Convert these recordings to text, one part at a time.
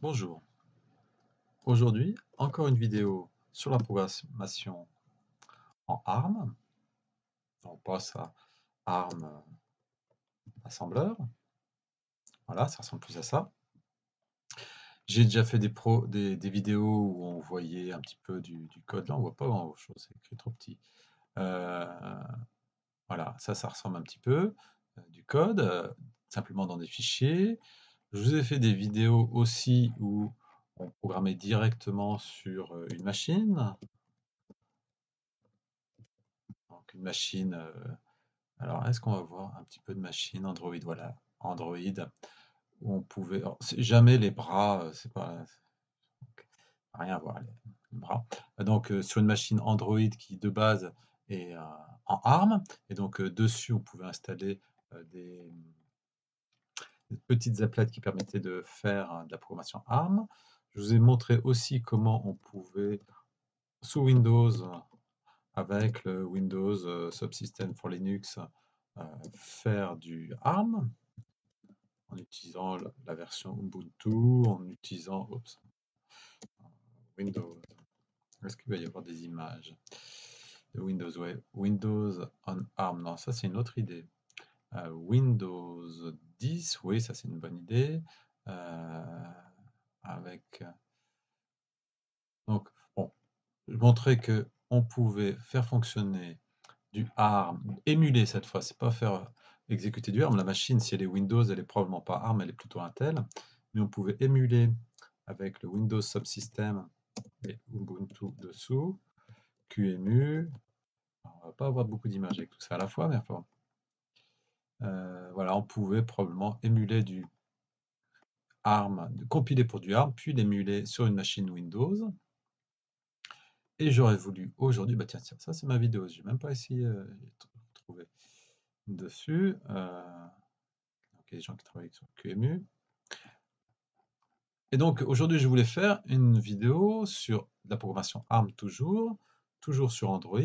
Bonjour, aujourd'hui encore une vidéo sur la programmation en ARM. On passe à ARM assembleur. Voilà, ça ressemble plus à ça. J'ai déjà fait des vidéos où on voyait un petit peu du code. Là, on voit pas grand-chose, c'est écrit trop petit. Euh, voilà, ça ressemble un petit peu du code, simplement dans des fichiers. Je vous ai fait des vidéos aussi où on programmait directement sur une machine. Donc une machine. Alors, est-ce qu'on va voir un petit peu de machine Android? Voilà, Android, où on pouvait. Alors, jamais les bras, c'est pas. Rien à voir, les bras. Donc, sur une machine Android qui, de base, est en ARM, et donc dessus, on pouvait installer des petites applets qui permettaient de faire de la programmation ARM. Je vous ai montré aussi comment on pouvait, sous Windows, avec le Windows Subsystem for Linux, faire du ARM en utilisant la version Ubuntu, en utilisant Windows. Est-ce qu'il va y avoir des images de Windows? Ouais, Windows on ARM, non, ça c'est une autre idée. Windows 10, oui, ça c'est une bonne idée. Avec donc bon, je montrais que on pouvait faire fonctionner du ARM, émuler cette fois, c'est pas faire exécuter du ARM. La machine, si elle est Windows, elle est probablement pas ARM, elle est plutôt Intel, mais on pouvait émuler avec le Windows Subsystem et Ubuntu dessous, QEMU. Alors, on va pas avoir beaucoup d'images avec tout ça à la fois, mais enfin, voilà, on pouvait probablement émuler du ARM, compiler pour du ARM, puis l'émuler sur une machine Windows. Et j'aurais voulu aujourd'hui, bah tiens, ça c'est ma vidéo, j'ai même pas essayé de trouver dessus. Donc il y a des gens qui travaillent sur QEMU. Et donc aujourd'hui, je voulais faire une vidéo sur la programmation ARM toujours sur Android,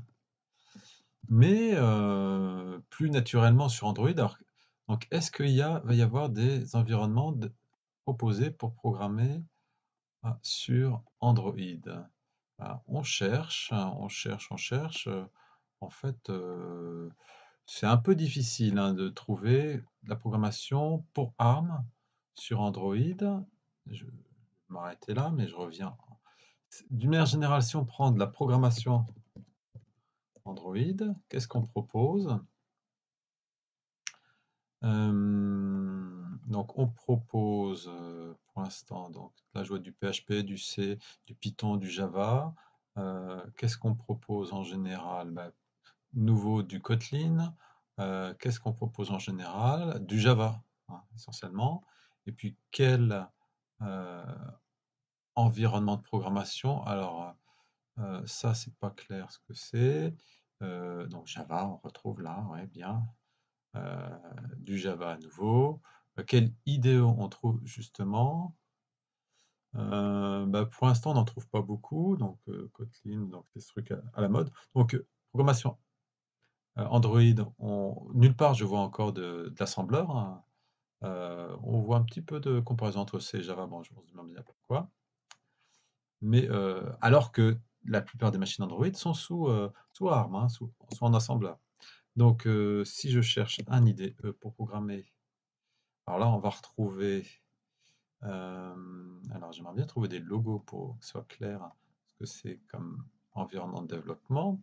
mais plus naturellement sur Android. Alors, donc est-ce va y avoir des environnements proposés pour programmer sur Android? On cherche, on cherche, on cherche. En fait, c'est un peu difficile de trouver la programmation pour ARM sur Android. Je vais m'arrêter là, mais je reviens. D'une manière générale, si on prend de la programmation Android, qu'est-ce qu'on propose? Donc on propose pour l'instant, donc là je vois du PHP, du C, du Python, du Java. Qu'est-ce qu'on propose en général? Nouveau du Kotlin. Qu'est-ce qu'on propose en général? Du Java, essentiellement. Et puis quel euh, environnement de programmation? Alors ça c'est pas clair ce que c'est. Donc Java, on retrouve là, ouais, bien. Euh, du Java à nouveau. Quel IDE on trouve justement? Pour l'instant, on n'en trouve pas beaucoup, donc Kotlin, donc des trucs à la mode. Donc, programmation Android, nulle part je vois encore de l'assembleur, hein. On voit un petit peu de comparaison entre C et Java, bon, je me demande bien pourquoi. Mais alors que la plupart des machines Android sont sous ARM, hein, sont en assembleur. Donc, si je cherche un IDE pour programmer, alors là, on va retrouver. Alors, j'aimerais bien trouver des logos pour que ce soit clair ce que c'est comme environnement de développement.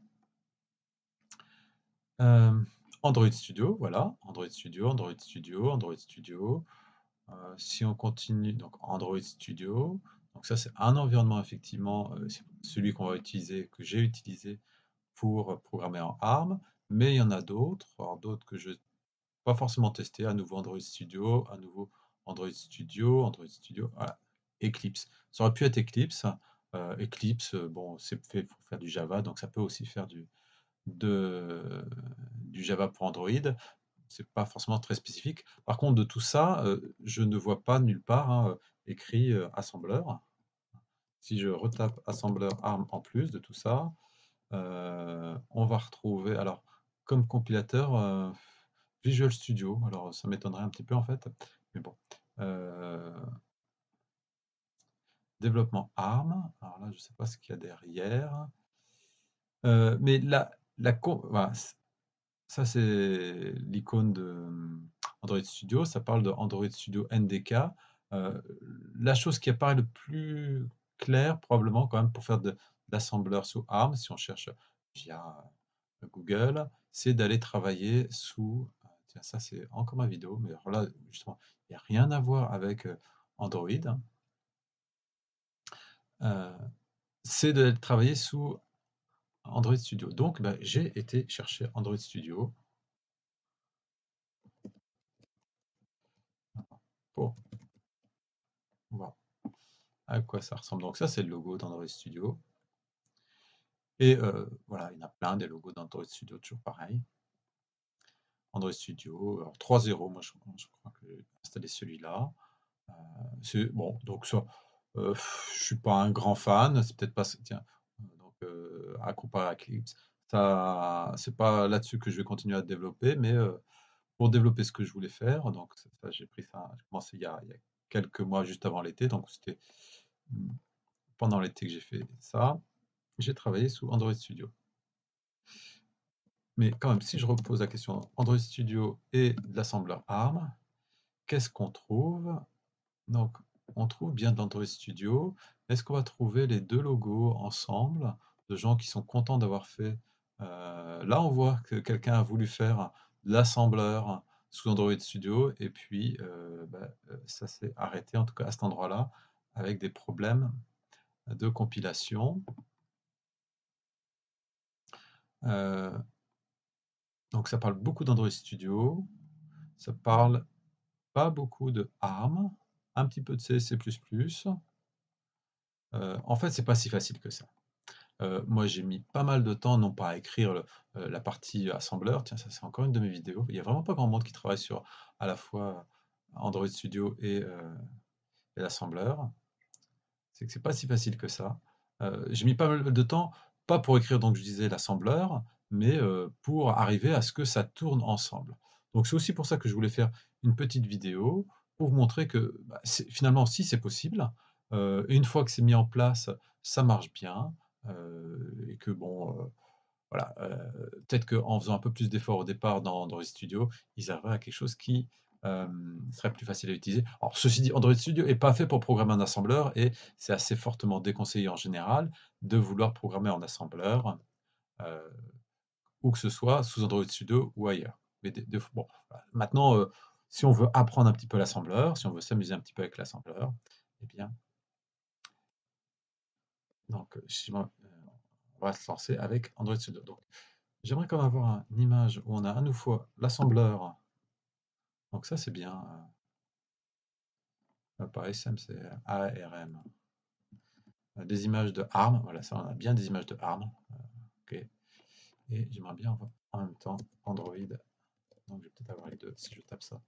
Euh, Android Studio, voilà, Android Studio, Android Studio, Android Studio. Si on continue, donc Android Studio, donc ça c'est un environnement effectivement, c'est celui qu'on va utiliser, que j'ai utilisé pour programmer en ARM, mais il y en a d'autres, alors d'autres que je n'ai pas forcément testé, à nouveau Android Studio, à nouveau Android Studio, voilà, Eclipse. Ça aurait pu être Eclipse. Eclipse, bon, c'est fait pour faire du Java, donc ça peut aussi faire de- du Java pour Android. C'est pas forcément très spécifique. Par contre, de tout ça, je ne vois pas nulle part écrit assembleur. Si je retape assembleur ARM en plus de tout ça, on va retrouver, alors, comme compilateur, Visual Studio. Alors, ça m'étonnerait un petit peu en fait, mais bon. Euh, développement ARM. Alors là, je ne sais pas ce qu'il y a derrière. Mais voilà, ça c'est l'icône de Android Studio. Ça parle de Android Studio NDK. Euh, la chose qui apparaît le plus claire, probablement quand même, pour faire de l'assembleur sous ARM, si on cherche via Google, c'est d'aller travailler sous. Tiens, ça c'est encore ma vidéo, mais alors là, justement, il n'y a rien à voir avec Android. Euh, c'est de travailler sous Android Studio. Donc, bah, j'ai été chercher Android Studio pour voir à quoi ça ressemble. Donc ça, c'est le logo d'Android Studio. Et voilà, il y en a plein des logos d'Android Studio, toujours pareil. Android Studio, alors 3.0, moi je crois que j'ai installé celui-là. C'est bon, donc ça, je suis pas un grand fan, c'est peut-être pas, tiens, donc à comparer à Eclipse, ça, c'est pas là-dessus que je vais continuer à développer, mais pour développer ce que je voulais faire, donc ça, j'ai pris ça, j'ai commencé il y a quelques mois juste avant l'été, donc c'était pendant l'été que j'ai fait ça. J'ai travaillé sous Android Studio. Mais quand même, si je repose la question Android Studio et de l'assembleur ARM, qu'est-ce qu'on trouve? Donc, on trouve bien de l'Android Studio. Est-ce qu'on va trouver les deux logos ensemble de gens qui sont contents d'avoir fait là, on voit que quelqu'un a voulu faire de l'assembleur sous Android Studio et puis ça s'est arrêté, en tout cas à cet endroit-là, avec des problèmes de compilation. Euh, donc ça parle beaucoup d'Android Studio, ça parle pas beaucoup de ARM, un petit peu de C, C++. En fait, c'est pas si facile que ça. Moi, j'ai mis pas mal de temps, non pas à écrire la partie assembleur. Tiens, ça, c'est encore une de mes vidéos. Il y a vraiment pas grand monde qui travaille sur à la fois Android Studio et l'assembleur. C'est que c'est pas si facile que ça. J'ai mis pas mal de temps, pas pour écrire, donc je disais l'assembleur, mais pour arriver à ce que ça tourne ensemble. Donc c'est aussi pour ça que je voulais faire une petite vidéo pour vous montrer que bah, finalement, si c'est possible, et une fois que c'est mis en place, ça marche bien, et que bon, voilà, peut-être qu'en faisant un peu plus d'efforts au départ dans Android Studio, ils arriveraient à quelque chose qui serait plus facile à utiliser. Alors, ceci dit, Android Studio n'est pas fait pour programmer en assembleur et c'est assez fortement déconseillé en général de vouloir programmer en assembleur, euh, où que ce soit sous Android Studio ou ailleurs. Mais bon, voilà. Maintenant, si on veut apprendre un petit peu l'assembleur, si on veut s'amuser un petit peu avec l'assembleur, eh bien, donc, on va se lancer avec Android Studio. Donc, j'aimerais quand même avoir une image où on a à nouveau l'assembleur. Donc ça, c'est bien. Par SM, c'est ARM. Des images de ARM. Voilà, ça, on a bien des images de ARM. Ok. Et j'aimerais bien avoir en même temps Android. Donc je vais peut-être avoir les deux si je tape ça.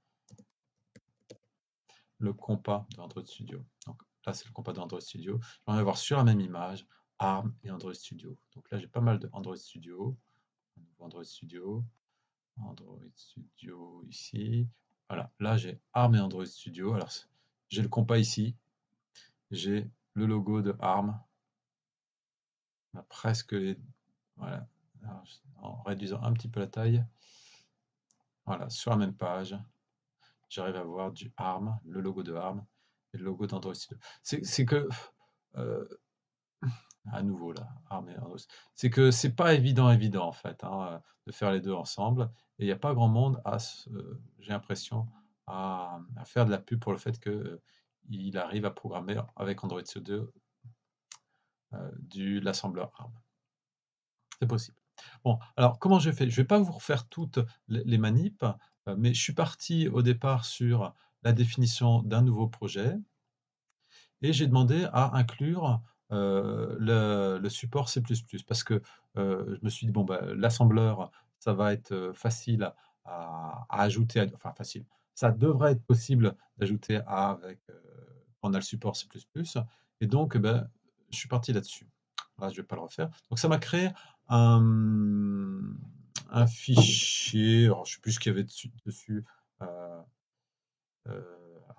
Le compas de Android Studio. Donc là, c'est le compas d'Android Studio. J'aimerais avoir sur la même image ARM et Android Studio. Donc là, j'ai pas mal de Android Studio. Android Studio. Android Studio ici. Voilà, là j'ai ARM et Android Studio. Alors j'ai le compas ici, j'ai le logo de ARM. On a presque les. Voilà. Alors, en réduisant un petit peu la taille, voilà, sur la même page, j'arrive à voir du ARM, le logo de ARM et le logo d'Android Studio. C'est que, euh, à nouveau là, ARM et Android, c'est que c'est pas évident en fait de faire les deux ensemble. Et il n'y a pas grand monde j'ai l'impression, à faire de la pub pour le fait qu'il arrive à programmer avec Android Studio l'assembleur ARM. C'est possible. Bon, alors comment j'ai fait? Je vais pas vous refaire toutes les manips, mais je suis parti au départ sur la définition d'un nouveau projet et j'ai demandé à inclure, le support C++ parce que, je me suis dit: «Bon, bah, l'assembleur, ça va être, facile à ajouter à enfin facile, ça devrait être possible d'ajouter avec, quand on a le support C++ et donc, bah, je suis parti là-dessus. Là, je vais pas le refaire. Donc ça m'a créé un, un fichier, alors je sais plus ce qu'il y avait dessus, heu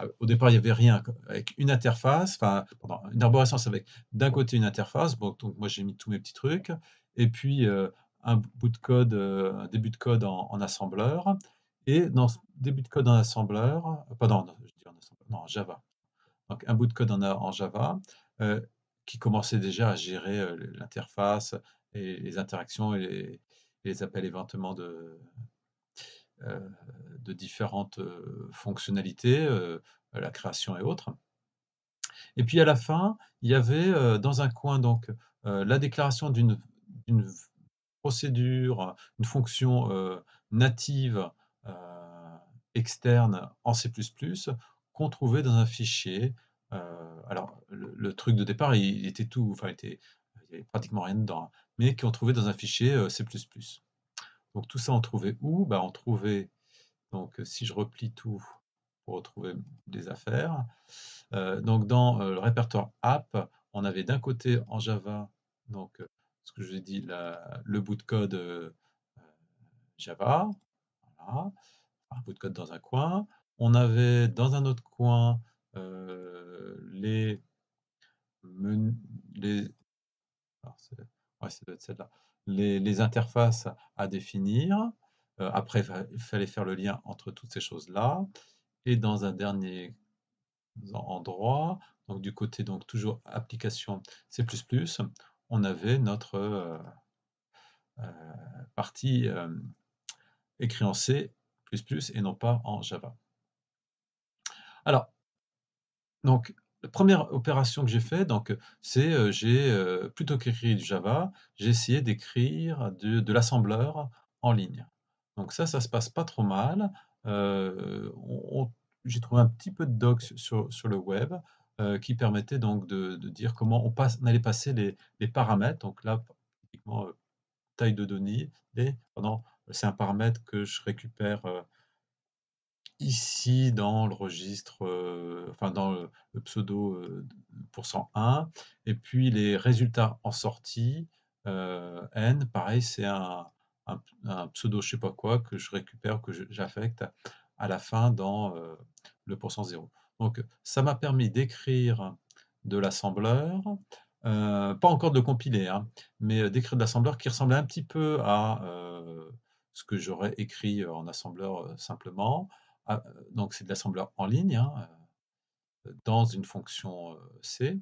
au départ, il n'y avait rien, avec une interface, enfin, pardon, une arborescence avec d'un côté une interface, bon, donc moi j'ai mis tous mes petits trucs, et puis un bout de code, un début de code en assembleur, et dans ce début de code en assembleur, pardon, non, je dis en assembleur, non, en Java. Donc un bout de code en Java qui commençait déjà à gérer l'interface et les interactions et les appels éventuellement euh, de différentes fonctionnalités, la création et autres. Et puis à la fin, il y avait dans un coin donc la déclaration d'une procédure, une fonction native externe en C++ qu'on trouvait dans un fichier. Alors le truc de départ, il était tout, enfin, il n'y avait pratiquement rien dedans, hein, mais qu'on trouvait dans un fichier C++. Donc tout ça, on trouvait où? Bah, on trouvait, donc si je replie tout pour retrouver des affaires, donc dans le répertoire app, on avait d'un côté en Java, donc ce que je vous ai dit, le bout de code Java, voilà, un bout de code dans un coin. On avait dans un autre coin les, les, alors ouais, ça doit être celle-là, les interfaces à définir. Après, il fallait faire le lien entre toutes ces choses-là. Et dans un dernier endroit, donc du côté donc toujours application C++, on avait notre partie écrit en C++ et non pas en Java. Alors, donc, la première opération que j'ai fait, donc, c'est j'ai plutôt qu'écrire du Java, j'ai essayé d'écrire de l'assembleur en ligne. Donc ça se passe pas trop mal. J'ai trouvé un petit peu de docs sur le web qui permettait donc de dire comment on allait passer les paramètres. Donc là, typiquement, taille de données, pardon, c'est un paramètre que je récupère ici dans le registre, enfin dans le pseudo %1, et puis les résultats en sortie, n, pareil, c'est un pseudo je sais pas quoi que je récupère, que j'affecte à la fin dans le %0. Donc ça m'a permis d'écrire de l'assembleur, pas encore de le compiler, hein, mais d'écrire de l'assembleur qui ressemblait un petit peu à ce que j'aurais écrit en assembleur simplement. Ah, donc c'est de l'assembleur en ligne, hein, dans une fonction C++.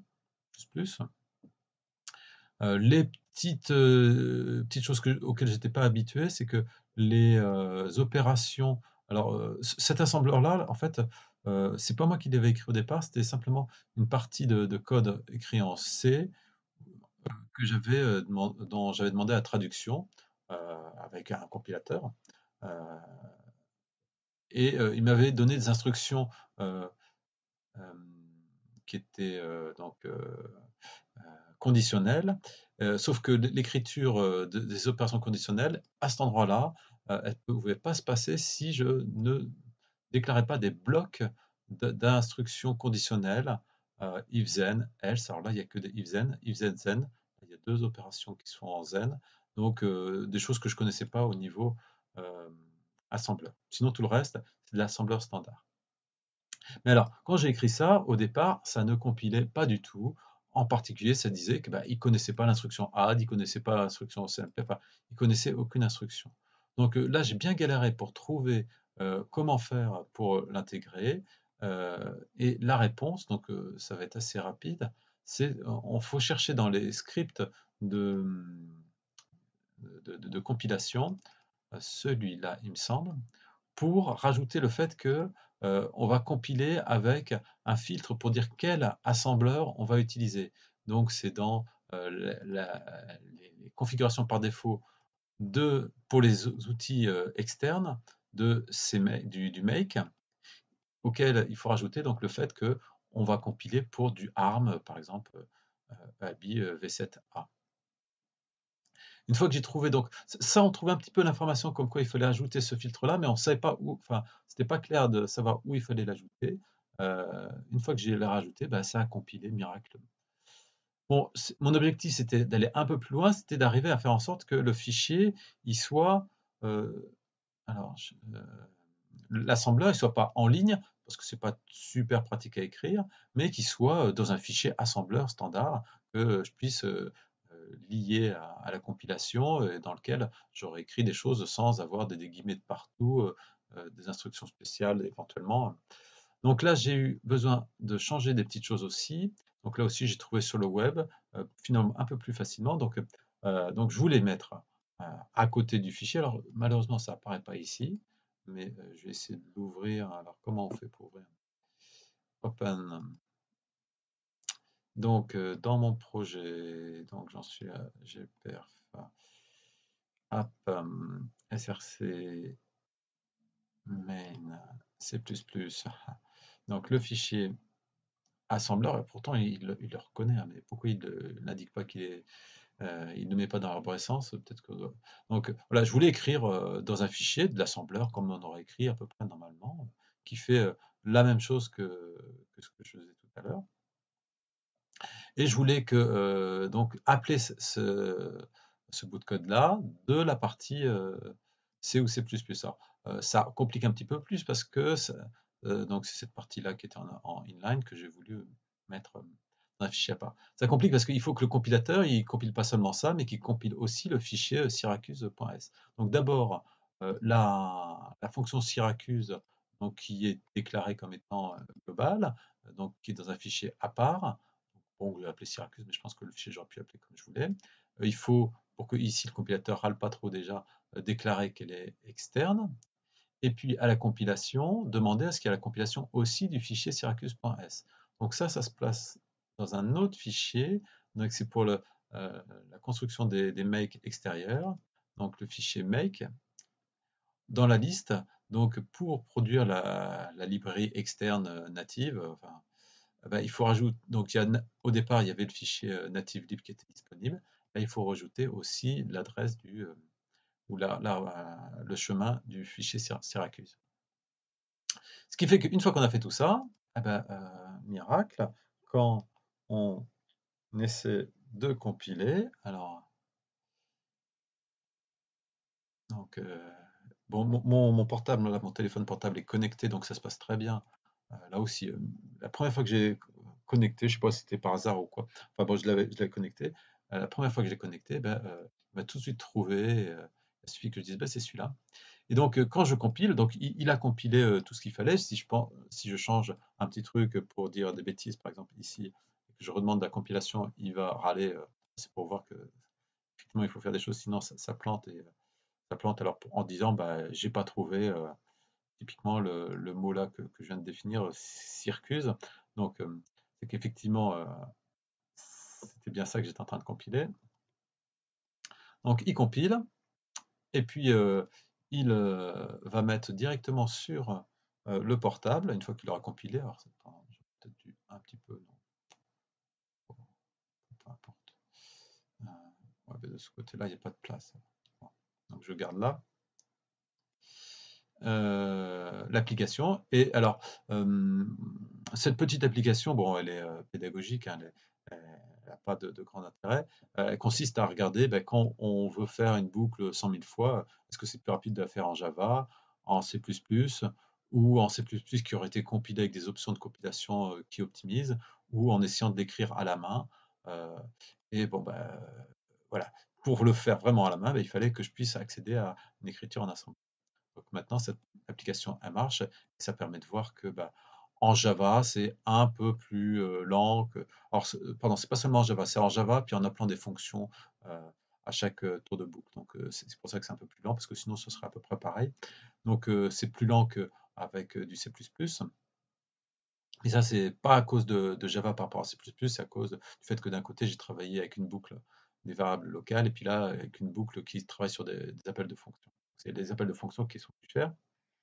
Les petites choses auxquelles j'étais pas habitué, c'est que les opérations. Alors, cet assembleur-là, en fait, c'est pas moi qui l'avais écrit au départ, c'était simplement une partie de code écrit en C dont j'avais demandé la traduction avec un compilateur. Euh, et il m'avait donné des instructions euh, qui étaient donc conditionnelles, sauf que l'écriture des opérations conditionnelles, à cet endroit-là, elle ne pouvait pas se passer si je ne déclarais pas des blocs d'instructions conditionnelles, if then, else. Alors là, il n'y a que des if then, then. Il y a deux opérations qui sont en then, donc des choses que je ne connaissais pas au niveau assembleur. Sinon, tout le reste, c'est de l'assembleur standard. Mais alors, quand j'ai écrit ça, au départ, ça ne compilait pas du tout. En particulier, ça disait que, bah, il ne connaissait pas l'instruction add, il ne connaissait pas l'instruction CMP, enfin, il ne connaissait aucune instruction. Donc là, j'ai bien galéré pour trouver comment faire pour l'intégrer. Et la réponse, donc ça va être assez rapide, c'est on faut chercher dans les scripts de, de compilation, celui-là, il me semble, pour rajouter le fait que on va compiler avec un filtre pour dire quel assembleur on va utiliser. Donc c'est dans les configurations par défaut pour les outils externes du make, auquel il faut rajouter donc le fait que on va compiler pour du ARM, par exemple, ABI V7A. Une fois que j'ai trouvé, donc ça, on trouvait un petit peu l'information comme quoi il fallait ajouter ce filtre-là, mais on ne savait pas où, enfin, c'était pas clair de savoir où il fallait l'ajouter. Une fois que j'ai rajouté, bah, ça a compilé miraculeusement. Bon, mon objectif, c'était d'aller un peu plus loin, c'était d'arriver à faire en sorte que le fichier, il soit, alors, l'assembleur, il soit pas en ligne, parce que c'est pas super pratique à écrire, mais qui soit dans un fichier assembleur standard que je puisse lier à la compilation et dans lequel j'aurais écrit des choses sans avoir des guillemets de partout, des instructions spéciales éventuellement. Donc là, j'ai eu besoin de changer des petites choses aussi. Donc là aussi, j'ai trouvé sur le web, finalement un peu plus facilement. Donc je voulais mettre à côté du fichier. Alors malheureusement, ça apparaît pas ici, mais je vais essayer de l'ouvrir. Alors comment on fait pour ouvrir? Open. Donc dans mon projet, donc j'en suis à gperf app src main c++. Donc le fichier assembleur, et pourtant il le reconnaît, hein, mais pourquoi il n'indique pas il ne met pas dans l'arborescence, peut-être que. Donc voilà, je voulais écrire dans un fichier de l'assembleur, comme on aurait écrit à peu près normalement, qui fait la même chose que ce que je faisais tout à l'heure. Et je voulais donc appeler ce bout de code-là de la partie C ou C++. Alors, ça complique un petit peu plus parce que donc c'est cette partie-là qui était en inline que j'ai voulu mettre dans un fichier à part. Ça complique parce qu'il faut que le compilateur, il compile pas seulement ça, mais qu'il compile aussi le fichier syracuse.s. Donc d'abord, la fonction Syracuse, donc, qui est déclarée comme étant globale, donc qui est dans un fichier à part. Bon, je vais appeler Syracuse, mais je pense que le fichier, j'aurais pu l'appeler comme je voulais. Il faut, pour que ici le compilateur râle pas trop déjà, déclarer qu'elle est externe. Et puis à la compilation, demander à ce qu'il y ait la compilation aussi du fichier syracuse.s. Donc ça se place dans un autre fichier. Donc c'est pour la construction des makes extérieurs. Donc le fichier make dans la liste. Donc pour produire la librairie externe native, enfin, bah, il faut rajouter, donc au départ, il y avait le fichier native-lib qui était disponible. Là, il faut rajouter aussi l'adresse ou le chemin du fichier Syracuse. Ce qui fait qu'une fois qu'on a fait tout ça, eh ben, miracle, quand on essaie de compiler, alors, donc, bon, mon portable, là, mon téléphone portable est connecté, donc ça se passe très bien. Là aussi, la première fois que j'ai connecté, je ne sais pas si c'était par hasard ou quoi, enfin bon, je l'avais connecté. La première fois que je l'ai connecté, ben, il m'a tout de suite trouvé. Il suffit que je dise, ben, c'est celui-là. Et donc, quand je compile, donc il a compilé tout ce qu'il fallait. Si je change un petit truc pour dire des bêtises, par exemple ici, que je redemande la compilation, il va râler. C'est pour voir que effectivement, il faut faire des choses, sinon ça plante et ça plante. Alors en disant, bah, j'ai pas trouvé typiquement le mot là que je viens de définir, circuse. Donc, c'est qu'effectivement, c'était bien ça que j'étais en train de compiler. Donc, il compile, et puis il va mettre directement sur le portable, une fois qu'il aura compilé. Alors, j'ai peut-être dû un petit peu, non, peu importe. Ouais, mais de ce côté-là, il n'y a pas de place. Bon. Donc, je garde là. L'application. Et alors, cette petite application, bon, elle est pédagogique, hein, elle n'a pas de grand intérêt. Elle consiste à regarder ben, quand on veut faire une boucle 100 000 fois, est-ce que c'est plus rapide de la faire en Java, en C++ ou en C++ qui aurait été compilé avec des options de compilation qui optimisent, ou en essayant de l'écrire à la main. Euh, et bon, ben, voilà. Pour le faire vraiment à la main, ben, il fallait que je puisse accéder à une écriture en assemblée. Donc maintenant, cette application, elle marche et ça permet de voir que bah, en Java, c'est un peu plus lent que. Alors, pardon, c'est pas seulement en Java, c'est en Java, puis en appelant des fonctions à chaque tour de boucle. Donc, c'est pour ça que c'est un peu plus lent, parce que sinon, ce serait à peu près pareil. Donc, c'est plus lent qu'avec du C++. Et ça, c'est pas à cause de Java par rapport à C++, c'est à cause du fait que d'un côté, j'ai travaillé avec une boucle des variables locales, et puis là, avec une boucle qui travaille sur des appels de fonctions. C'est des appels de fonctions qui sont plus chers.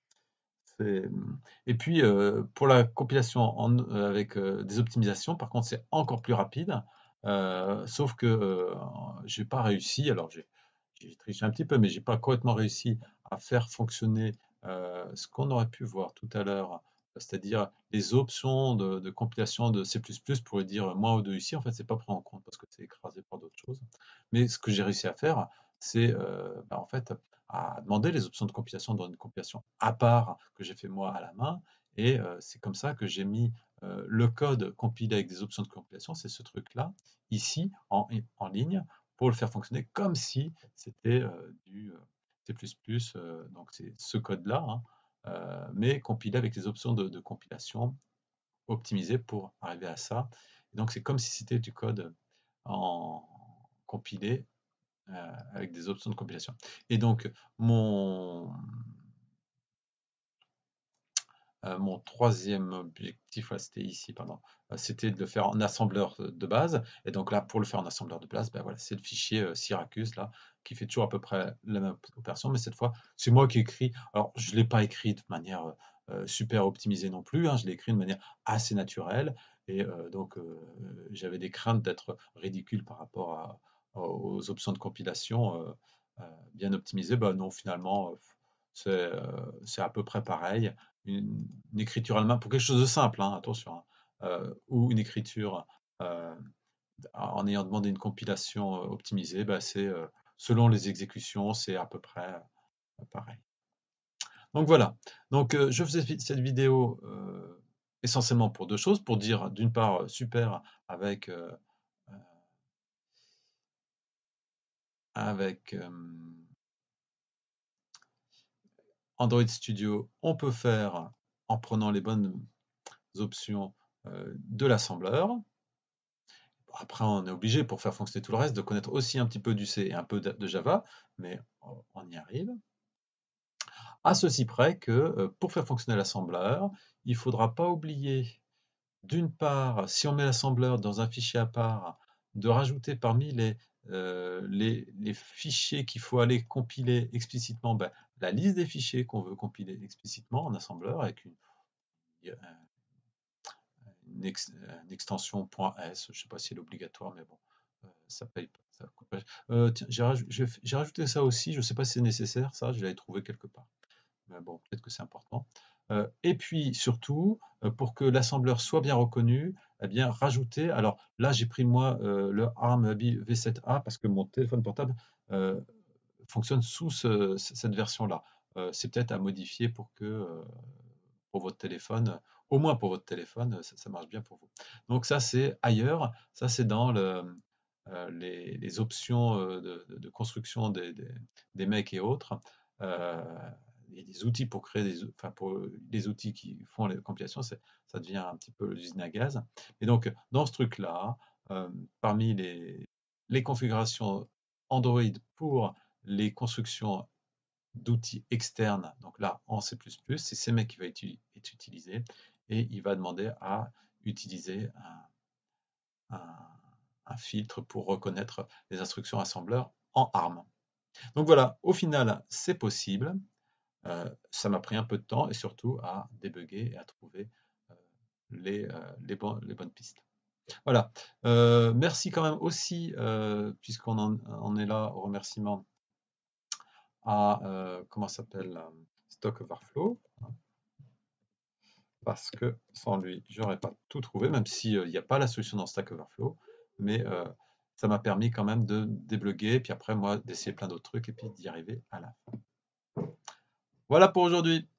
Et puis, pour la compilation avec des optimisations, par contre, c'est encore plus rapide. Sauf que j'ai pas réussi. Alors, j'ai triché un petit peu, mais j'ai pas complètement réussi à faire fonctionner ce qu'on aurait pu voir tout à l'heure, c'est-à-dire les options de compilation de C++ pour dire moins ou 2 ici. En fait, c'est pas pris en compte parce que c'est écrasé par d'autres choses. Mais ce que j'ai réussi à faire, c'est en fait à demander les options de compilation dans une compilation à part que j'ai fait moi à la main. Et c'est comme ça que j'ai mis le code compilé avec des options de compilation, c'est ce truc-là, ici, en ligne, pour le faire fonctionner comme si c'était du C++, donc c'est ce code-là, hein, mais compilé avec les options de compilation optimisées pour arriver à ça. Et donc c'est comme si c'était du code en compilé avec des options de compilation. Et donc mon troisième objectif, ouais, c'était ici, pardon, c'était de le faire en assembleur de base. Et donc là, pour le faire en assembleur de base, ben voilà, c'est le fichier Syracuse là, qui fait toujours à peu près la même opération, mais cette fois, c'est moi qui écris. Alors, je ne l'ai pas écrit de manière super optimisée non plus, hein, je l'ai écrit de manière assez naturelle. Et donc, j'avais des craintes d'être ridicule par rapport aux options de compilation bien optimisées. Ben non, finalement, c'est à peu près pareil. Une écriture à la main pour quelque chose de simple, hein, attention, hein, ou une écriture euh, en ayant demandé une compilation optimisée, bah, c'est selon les exécutions, c'est à peu près pareil. Donc voilà. Donc je faisais cette vidéo essentiellement pour deux choses, pour dire d'une part super avec euh, avec Android Studio, on peut faire en prenant les bonnes options de l'assembleur. Après, on est obligé, pour faire fonctionner tout le reste, de connaître aussi un petit peu du C et un peu de Java, mais on y arrive. À ceci près que pour faire fonctionner l'assembleur, il ne faudra pas oublier, d'une part, si on met l'assembleur dans un fichier à part, de rajouter parmi les fichiers qu'il faut aller compiler explicitement, ben, la liste des fichiers qu'on veut compiler explicitement en assembleur avec une extension .s, je ne sais pas si elle est obligatoire, mais bon, ça paye pas. Ça coûte pas. Tiens, j'ai rajouté ça aussi, je ne sais pas si c'est nécessaire, ça, je l'avais trouvé quelque part. Mais bon, peut-être que c'est important. Et puis surtout, pour que l'assembleur soit bien reconnu, eh bien, rajouter. Alors là, j'ai pris moi le ARM V7A parce que mon téléphone portable euh, fonctionne sous cette version-là. C'est peut-être à modifier pour votre téléphone, au moins pour votre téléphone, ça marche bien pour vous. Donc ça, c'est ailleurs. Ça, c'est dans les options de construction des mecs et autres. Euh, il y a des outils pour créer enfin pour les outils qui font les compilations, ça devient un petit peu l'usine à gaz. Et donc, dans ce truc-là, parmi les configurations Android pour les constructions d'outils externes, donc là en C++, c'est CMake qui va être utilisé et il va demander à utiliser un- un filtre pour reconnaître les instructions assembleurs en ARM. Donc voilà, au final, c'est possible. Ça m'a pris un peu de temps et surtout à débugger et à trouver euh, les bonnes pistes. Voilà. Merci quand même aussi, puisqu'on en est là au remerciement à, comment ça s'appelle, Stack Overflow, hein, parce que sans lui, j'aurais pas tout trouvé, même s'il n'y a pas la solution dans Stack Overflow, mais ça m'a permis quand même de débloguer, puis après moi d'essayer plein d'autres trucs et puis d'y arriver à la fin. Voilà pour aujourd'hui.